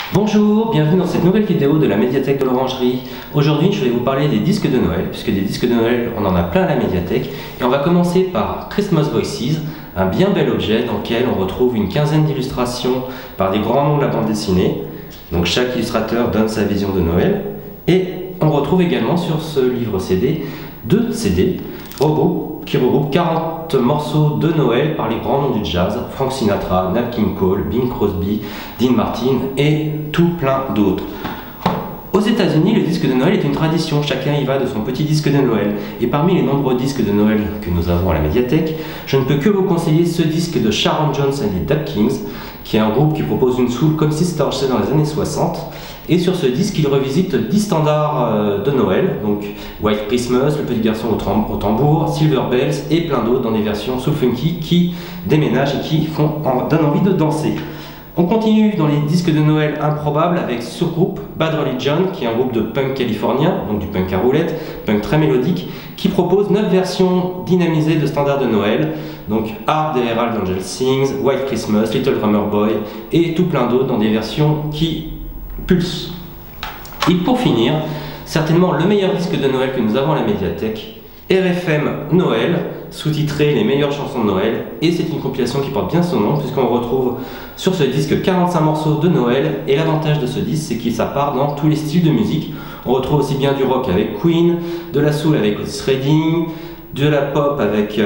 Bonjour, bienvenue dans cette nouvelle vidéo de la médiathèque de l'Orangerie. Aujourd'hui, je vais vous parler des disques de Noël, puisque des disques de Noël, on en a plein à la médiathèque. Et on va commencer par Christmas Voices, un bien bel objet dans lequel on retrouve une quinzaine d'illustrations par des grands noms de la bande dessinée. Donc chaque illustrateur donne sa vision de Noël. Et on retrouve également sur ce livre CD, 2 CD qui regroupent 40 morceaux de Noël par les grands noms du jazz, Frank Sinatra, Nat King Cole, Bing Crosby, Dean Martin et tout plein d'autres. Aux États-Unis, le disque de Noël est une tradition, chacun y va de son petit disque de Noël. Et parmi les nombreux disques de Noël que nous avons à la médiathèque, je ne peux que vous conseiller ce disque de Sharon Jones and the Dap Kings, qui est un groupe qui propose une soul comme si c'était enregistré dans les années 60. Et sur ce disque, il revisite 10 standards de Noël, donc White Christmas, Le Petit Garçon au tambour, Silver Bells et plein d'autres dans des versions soul funky qui déménagent et qui donnent envie de danser. On continue dans les disques de Noël improbables avec ce groupe Bad Religion, qui est un groupe de punk californien, donc du punk à roulette, punk très mélodique, qui propose 9 versions dynamisées de standards de Noël, donc Hard the Herald Angels Sings, White Christmas, Little Drummer Boy et tout plein d'autres dans des versions qui pulsent. Et pour finir, certainement le meilleur disque de Noël que nous avons à la médiathèque, RFM Noël, sous-titré Les meilleures chansons de Noël, et c'est une compilation qui porte bien son nom puisqu'on retrouve sur ce disque 45 morceaux de Noël, et l'avantage de ce disque c'est qu'il part dans tous les styles de musique. On retrouve aussi bien du rock avec Queen, de la soul avec Otis Redding, de la pop avec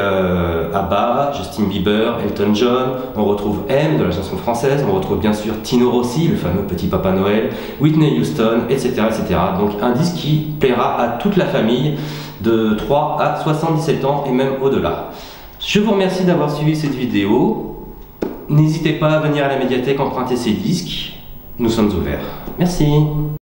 ABBA, Justin Bieber, Elton John, on retrouve M de la chanson française, on retrouve bien sûr Tino Rossi, le fameux petit Papa Noël, Whitney Houston, etc., etc. Donc un disque qui plaira à toute la famille de 3 à 77 ans et même au-delà. Je vous remercie d'avoir suivi cette vidéo. N'hésitez pas à venir à la médiathèque emprunter ces disques. Nous sommes ouverts. Merci.